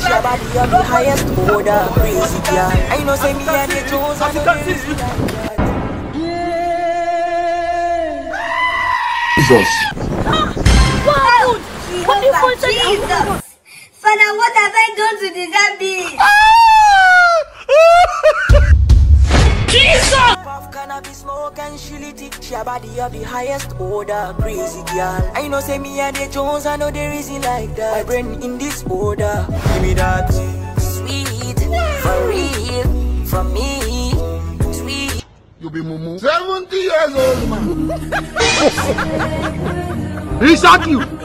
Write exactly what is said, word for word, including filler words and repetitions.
She a body of the highest order, crazy girl. I know say me and the Jones are the crazy Jesus. Wow! What do you call Jesus? Father, what have I done to deserve this? Jesus! Puff cannabis smoke and she lit it. She a body of the highest order, crazy girl. I know say me and the Jones, I know there is it like that. My brain in this order. Give me that sweet, for real, from me, sweet. You be mumu. seventy years old man. He shot you.